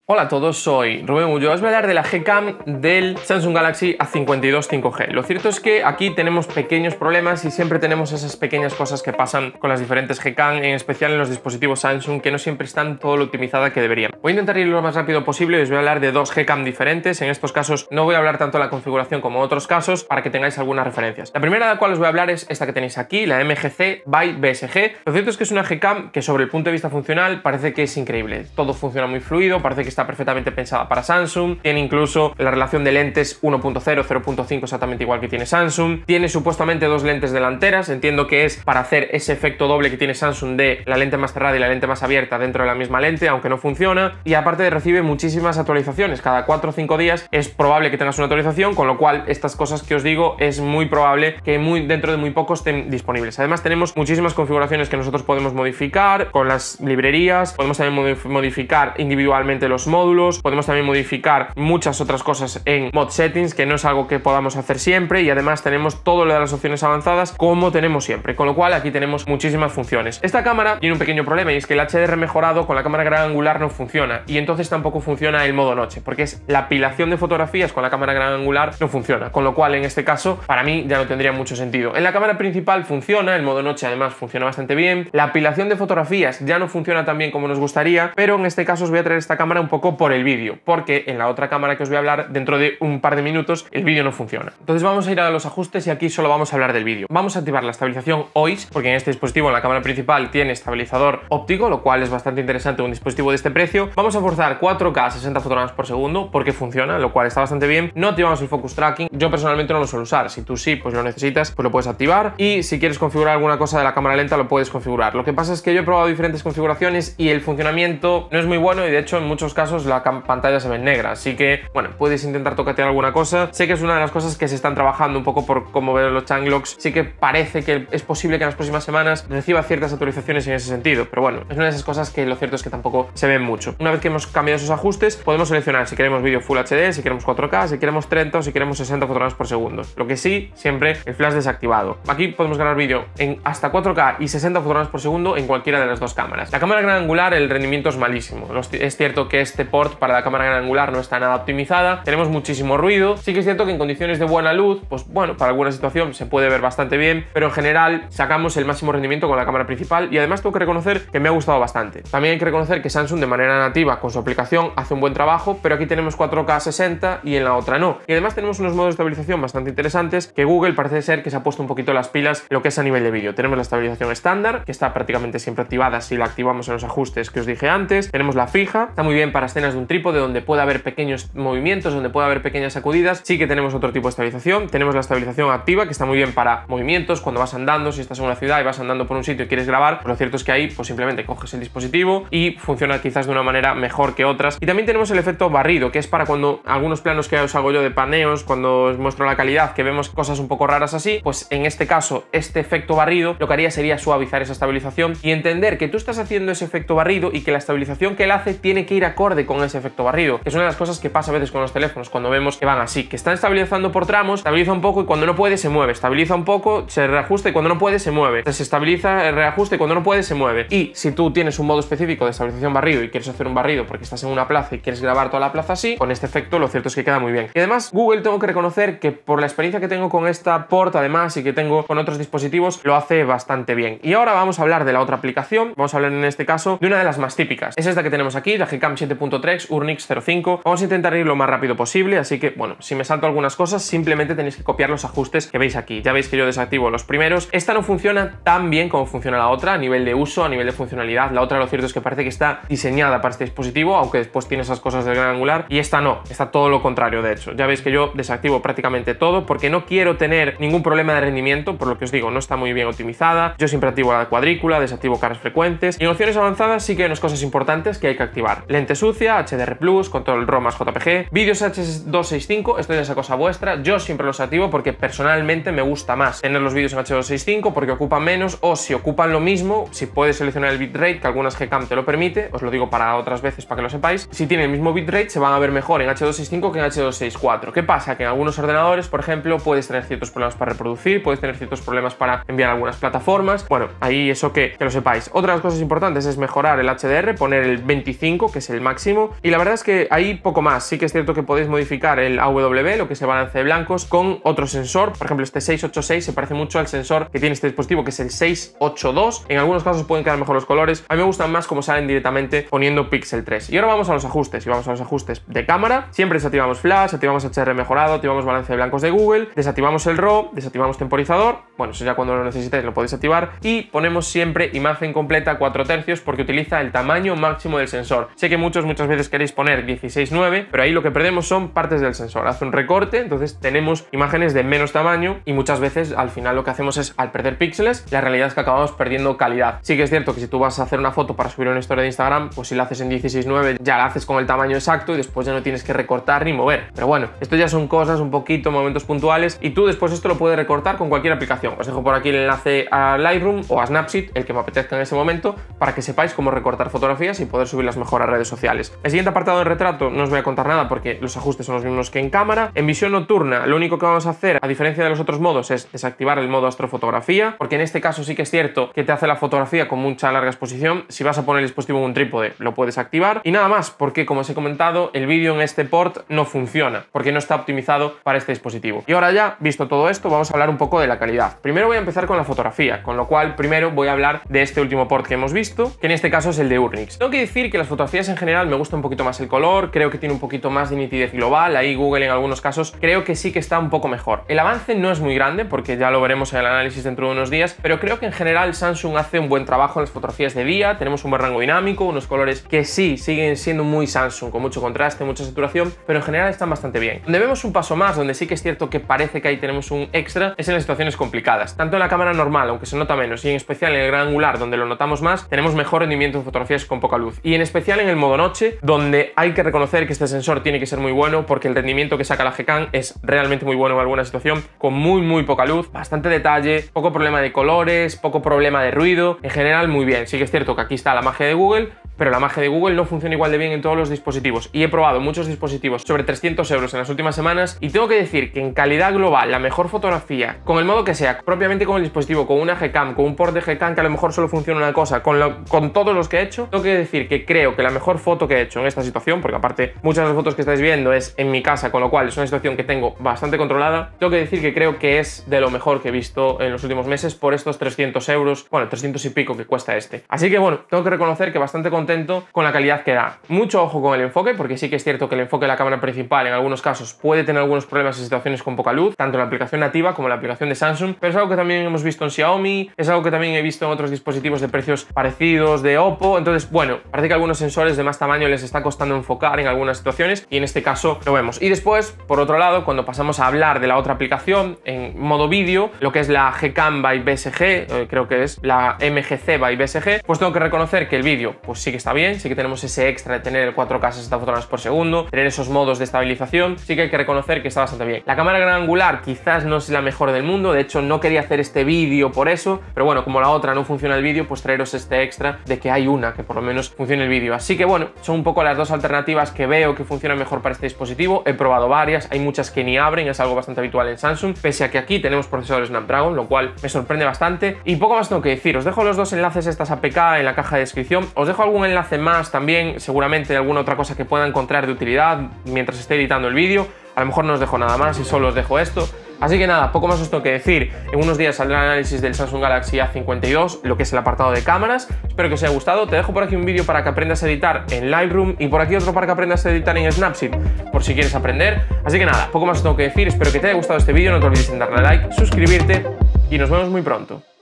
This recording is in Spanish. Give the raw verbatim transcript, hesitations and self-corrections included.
Hola a todos, soy Rubén Ulloa. Os voy a hablar de la G-Cam del Samsung Galaxy A cincuenta y dos cinco G. Lo cierto es que aquí tenemos pequeños problemas y siempre tenemos esas pequeñas cosas que pasan con las diferentes G-Cam, en especial en los dispositivos Samsung, que no siempre están todo lo optimizada que deberían. Voy a intentar ir lo más rápido posible y os voy a hablar de dos G-Cam diferentes. En estos casos no voy a hablar tanto de la configuración como en otros casos, para que tengáis algunas referencias. La primera de la cual os voy a hablar es esta que tenéis aquí, la M G C by B S G. Lo cierto es que es una G-Cam que, sobre el punto de vista funcional, parece que es increíble. Todo funciona muy fluido, parece que está perfectamente pensada para Samsung, tiene incluso la relación de lentes uno punto cero, cero punto cinco exactamente igual que tiene Samsung, tiene supuestamente dos lentes delanteras, entiendo que es para hacer ese efecto doble que tiene Samsung de la lente más cerrada y la lente más abierta dentro de la misma lente, aunque no funciona, y aparte recibe muchísimas actualizaciones, cada cuatro o cinco días es probable que tengas una actualización, con lo cual estas cosas que os digo es muy probable que muy, dentro de muy poco estén disponibles. Además tenemos muchísimas configuraciones que nosotros podemos modificar con las librerías, podemos también modificar individualmente los módulos, podemos también modificar muchas otras cosas en Mod Settings, que no es algo que podamos hacer siempre, y además tenemos todo lo de las opciones avanzadas como tenemos siempre, con lo cual aquí tenemos muchísimas funciones. Esta cámara tiene un pequeño problema, y es que el H D R mejorado con la cámara gran angular no funciona, y entonces tampoco funciona el modo noche, porque es la apilación de fotografías con la cámara gran angular no funciona, con lo cual en este caso para mí ya no tendría mucho sentido. En la cámara principal funciona, el modo noche además funciona bastante bien, la apilación de fotografías ya no funciona tan bien como nos gustaría, pero en este caso os voy a traer esta cámara un poco por el vídeo, porque en la otra cámara que os voy a hablar dentro de un par de minutos el vídeo no funciona. Entonces vamos a ir a los ajustes y aquí solo vamos a hablar del vídeo. Vamos a activar la estabilización O I S, porque en este dispositivo, en la cámara principal, tiene estabilizador óptico, lo cual es bastante interesante en un dispositivo de este precio. Vamos a forzar cuatro K a sesenta fotogramas por segundo porque funciona, lo cual está bastante bien. No activamos el focus tracking, yo personalmente no lo suelo usar. Si tú sí, pues lo necesitas, pues lo puedes activar, y si quieres configurar alguna cosa de la cámara lenta lo puedes configurar. Lo que pasa es que yo he probado diferentes configuraciones y el funcionamiento no es muy bueno, y de hecho en muchos casos la pantalla se ve negra, así que bueno, puedes intentar tocatear alguna cosa. Sé que es una de las cosas que se están trabajando un poco por cómo ver los changelocks. Sí que parece que es posible que en las próximas semanas reciba ciertas actualizaciones en ese sentido, pero bueno, es una de esas cosas que lo cierto es que tampoco se ven mucho. Una vez que hemos cambiado esos ajustes, podemos seleccionar si queremos vídeo Full H D, si queremos cuatro K, si queremos treinta o si queremos sesenta fotogramas por segundo. Lo que sí, siempre el flash desactivado. Aquí podemos grabar vídeo en hasta cuatro K y sesenta fotogramas por segundo en cualquiera de las dos cámaras. La cámara gran angular, el rendimiento es malísimo. Es cierto que este port para la cámara gran angular no está nada optimizada, tenemos muchísimo ruido. Sí que es cierto que en condiciones de buena luz, pues bueno, para alguna situación se puede ver bastante bien, pero en general sacamos el máximo rendimiento con la cámara principal, y además tengo que reconocer que me ha gustado bastante. También hay que reconocer que Samsung de manera nativa con su aplicación hace un buen trabajo, pero aquí tenemos cuatro K a sesenta y en la otra no. Y además tenemos unos modos de estabilización bastante interesantes, que Google parece ser que se ha puesto un poquito las pilas lo que es a nivel de vídeo. Tenemos la estabilización estándar, que está prácticamente siempre activada si la activamos en los ajustes que os dije antes. Tenemos la fija, está muy bien para escenas de un trípode donde puede haber pequeños movimientos, donde puede haber pequeñas sacudidas. Sí que tenemos otro tipo de estabilización. Tenemos la estabilización activa, que está muy bien para movimientos, cuando vas andando, si estás en una ciudad y vas andando por un sitio y quieres grabar, pues lo cierto es que ahí pues simplemente coges el dispositivo y funciona quizás de una manera mejor que otras. Y también tenemos el efecto barrido, que es para cuando algunos planos que os hago yo de paneos, cuando os muestro la calidad, que vemos cosas un poco raras así, pues en este caso este efecto barrido lo que haría sería suavizar esa estabilización y entender que tú estás haciendo ese efecto barrido y que la estabilización que él hace tiene que ir acorde con ese efecto barrido, que es una de las cosas que pasa a veces con los teléfonos cuando vemos que van así, que están estabilizando por tramos, estabiliza un poco y cuando no puede se mueve, estabiliza un poco, se reajusta y cuando no puede se mueve, se estabiliza, reajusta y cuando no puede se mueve. Y si tú tienes un modo específico de estabilización barrido y quieres hacer un barrido porque estás en una plaza y quieres grabar toda la plaza así, con este efecto lo cierto es que queda muy bien. Y además Google, tengo que reconocer que por la experiencia que tengo con esta port además y que tengo con otros dispositivos, lo hace bastante bien. Y ahora vamos a hablar de la otra aplicación. Vamos a hablar en este caso de una de las más típicas, es esta que tenemos aquí, la G-Cam siete punto tres Urnix cero cinco. Vamos a intentar ir lo más rápido posible, así que bueno, si me salto algunas cosas simplemente tenéis que copiar los ajustes que veis aquí. Ya veis que yo desactivo los primeros. Esta no funciona tan bien como funciona la otra a nivel de uso, a nivel de funcionalidad. La otra lo cierto es que parece que está diseñada para este dispositivo, aunque después tiene esas cosas del gran angular, y esta no, está todo lo contrario. De hecho, ya veis que yo desactivo prácticamente todo porque no quiero tener ningún problema de rendimiento, por lo que os digo, no está muy bien optimizada. Yo siempre activo la cuadrícula, desactivo caras frecuentes, y en opciones avanzadas sí que hay unas cosas importantes que hay que activar: lente sucia, H D R plus, control RAW más J P G, vídeos H doscientos sesenta y cinco, esto ya es cosa vuestra. Yo siempre los activo porque personalmente me gusta más tener los vídeos en H doscientos sesenta y cinco porque ocupan menos, o si ocupan lo mismo, si puedes seleccionar el bitrate, que algunas G-Cam te lo permite, os lo digo para otras veces para que lo sepáis. Si tienen el mismo bitrate se van a ver mejor en H doscientos sesenta y cinco que en H doscientos sesenta y cuatro. ¿Qué pasa? Que en algunos ordenadores, por ejemplo, puedes tener ciertos problemas para reproducir, puedes tener ciertos problemas para enviar algunas plataformas. Bueno, ahí eso que, que lo sepáis. Otra de las cosas importantes es mejorar el H D R, poner el veinticinco, que es el máximo máximo, y la verdad es que ahí poco más. Sí que es cierto que podéis modificar el A W, lo que es el balance de blancos, con otro sensor. Por ejemplo, este seiscientos ochenta y seis se parece mucho al sensor que tiene este dispositivo, que es el seiscientos ochenta y dos. En algunos casos pueden quedar mejor los colores. A mí me gustan más como salen directamente poniendo Pixel tres. Y ahora vamos a los ajustes, y vamos a los ajustes de cámara. Siempre desactivamos flash, activamos H D R mejorado, activamos balance de blancos de Google, desactivamos el RAW, desactivamos temporizador. Bueno, eso ya cuando lo necesitéis lo podéis activar, y ponemos siempre imagen completa cuatro tercios porque utiliza el tamaño máximo del sensor. Sé que muchos muchas veces queréis poner dieciséis nueve, pero ahí lo que perdemos son partes del sensor. Hace un recorte, entonces tenemos imágenes de menos tamaño, y muchas veces al final lo que hacemos es, al perder píxeles, la realidad es que acabamos perdiendo calidad. Sí que es cierto que si tú vas a hacer una foto para subir una historia de Instagram, pues si la haces en dieciséis nueve ya la haces con el tamaño exacto y después ya no tienes que recortar ni mover. Pero bueno, esto ya son cosas un poquito, momentos puntuales, y tú después esto lo puedes recortar con cualquier aplicación. Os dejo por aquí el enlace a Lightroom o a Snapseed, el que me apetezca en ese momento, para que sepáis cómo recortar fotografías y poder subirlas mejor a redes sociales. El siguiente apartado de retrato no os voy a contar nada porque los ajustes son los mismos que en cámara. En visión nocturna, lo único que vamos a hacer, a diferencia de los otros modos, es desactivar el modo astrofotografía, porque en este caso sí que es cierto que te hace la fotografía con mucha larga exposición. Si vas a poner el dispositivo en un trípode, lo puedes activar. Y nada más, porque como os he comentado, el vídeo en este port no funciona, porque no está optimizado para este dispositivo. Y ahora ya, visto todo esto, vamos a hablar un poco de la calidad. Primero voy a empezar con la fotografía, con lo cual primero voy a hablar de este último port que hemos visto, que en este caso es el de Urnix. Tengo que decir que las fotografías en general me gusta un poquito más el color, creo que tiene un poquito más de nitidez global. Ahí Google en algunos casos creo que sí que está un poco mejor. El avance no es muy grande, porque ya lo veremos en el análisis dentro de unos días, pero creo que en general Samsung hace un buen trabajo en las fotografías de día. Tenemos un buen rango dinámico, unos colores que sí siguen siendo muy Samsung, con mucho contraste, mucha saturación, pero en general están bastante bien. Donde vemos un paso más, donde sí que es cierto que parece que ahí tenemos un extra, es en las situaciones complicadas. Tanto en la cámara normal, aunque se nota menos, y en especial en el gran angular, donde lo notamos más, tenemos mejor rendimiento en fotografías con poca luz. Y en especial en el modo noche, donde hay que reconocer que este sensor tiene que ser muy bueno, porque el rendimiento que saca la Gcam es realmente muy bueno en alguna situación, con muy muy poca luz, bastante detalle, poco problema de colores, poco problema de ruido, en general muy bien. Sí que es cierto que aquí está la magia de Google, pero la magia de Google no funciona igual de bien en todos los dispositivos, y he probado muchos dispositivos sobre trescientos euros en las últimas semanas, y tengo que decir que en calidad global, la mejor fotografía, con el modo que sea, propiamente con el dispositivo, con una Gcam, con un port de Gcam que a lo mejor solo funciona una cosa, con, lo, con todos los que he hecho, tengo que decir que creo que la mejor foto que he hecho en esta situación, porque aparte muchas de las fotos que estáis viendo es en mi casa, con lo cual es una situación que tengo bastante controlada, tengo que decir que creo que es de lo mejor que he visto en los últimos meses por estos trescientos euros, bueno, trescientos y pico que cuesta este. Así que bueno, tengo que reconocer que bastante contento con la calidad que da. Mucho ojo con el enfoque, porque sí que es cierto que el enfoque de la cámara principal en algunos casos puede tener algunos problemas en situaciones con poca luz, tanto en la aplicación nativa como en la aplicación de Samsung, pero es algo que también hemos visto en Xiaomi, es algo que también he visto en otros dispositivos de precios parecidos de Oppo. Entonces, bueno, parece que a algunos sensores de más tamaño les está costando enfocar en algunas situaciones, y en este caso lo vemos. Y después, por otro lado, cuando pasamos a hablar de la otra aplicación en modo vídeo, lo que es la Gcam by B S G, eh, creo que es la M G C by B S G, pues tengo que reconocer que el vídeo pues sí que está bien, sí que tenemos ese extra de tener el cuatro K sesenta fotogramas por segundo, tener esos modos de estabilización, sí que hay que reconocer que está bastante bien. La cámara gran angular quizás no es la mejor del mundo, de hecho no quería hacer este vídeo por eso, pero bueno, como la otra no funciona el vídeo, pues traeros este extra de que hay una que por lo menos funcione el vídeo. Así que bueno, son un poco las dos alternativas que veo que funcionan mejor para este dispositivo. He probado varias, hay muchas que ni abren, es algo bastante habitual en Samsung, pese a que aquí tenemos procesador Snapdragon, lo cual me sorprende bastante. Y poco más tengo que decir, os dejo los dos enlaces a estas A P K en la caja de descripción, os dejo algún enlace más también, seguramente alguna otra cosa que pueda encontrar de utilidad mientras esté editando el vídeo. A lo mejor no os dejo nada más y solo os dejo esto. Así que nada, poco más os tengo que decir. En unos días saldrá el análisis del Samsung Galaxy A cincuenta y dos, lo que es el apartado de cámaras. Espero que os haya gustado. Te dejo por aquí un vídeo para que aprendas a editar en Lightroom, y por aquí otro para que aprendas a editar en Snapseed, por si quieres aprender. Así que nada, poco más os tengo que decir. Espero que te haya gustado este vídeo. No te olvides de darle a like, suscribirte, y nos vemos muy pronto.